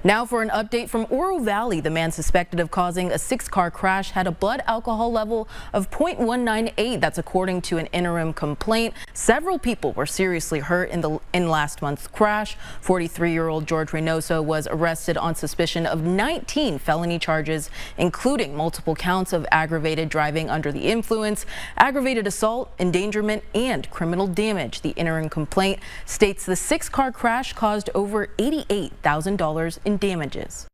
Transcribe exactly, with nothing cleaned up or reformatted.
Now for an update from Oro Valley. The man suspected of causing a six-car crash had a blood alcohol level of zero point one nine eight. That's according to an interim complaint. Several people were seriously hurt in the in last month's crash. forty-three-year-old George Reynoso was arrested on suspicion of nineteen felony charges, including multiple counts of aggravated driving under the influence, aggravated assault, endangerment, and criminal damage. The interim complaint states the six-car crash caused over eighty-eight thousand dollars in damages.